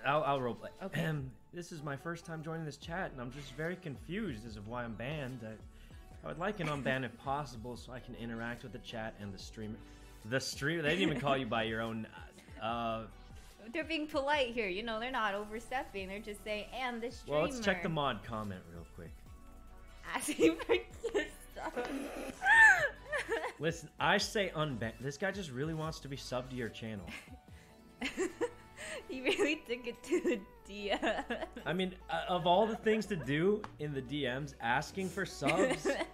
I'll roleplay. Okay. This is my first time joining this chat, and I'm just very confused as of why I'm banned. I would like an unban if possible, so I can interact with the chat and the streamer. The streamer. They didn't even call you by your own. They're being polite here, you know. They're not overstepping. They're just saying, "And the streamer." Well, let's check the mod comment real quick. Asking for stuff. Listen, I say unban. This guy just really wants to be subbed to your channel. He really took it to the DM. I mean, of all the things to do in the DMs, asking for subs